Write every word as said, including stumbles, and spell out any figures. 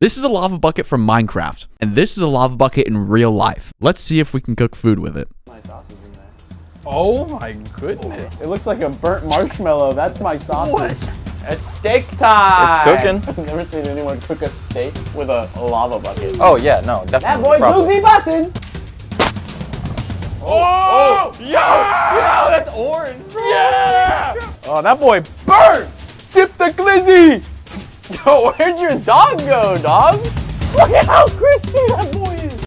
This is a lava bucket from Minecraft, and this is a lava bucket in real life. Let's see if we can cook food with it. My sausage in there. Oh my goodness. It looks like a burnt marshmallow. That's my sausage. What? It's steak time. It's cooking. I've never seen anyone cook a steak with a, a lava bucket. Oh yeah, no, definitely. That boy do be bussin'. Oh, oh, yo, yo, that's orange. yeah. Oh, that boy burnt. Dip the glizzy. Yo, where'd your dog go, dog? Look at how crispy that boy